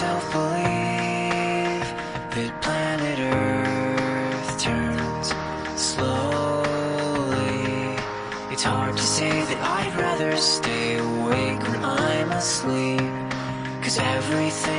myself believe that planet Earth turns slowly. It's hard to say that I'd rather stay awake when I'm asleep, 'cause everything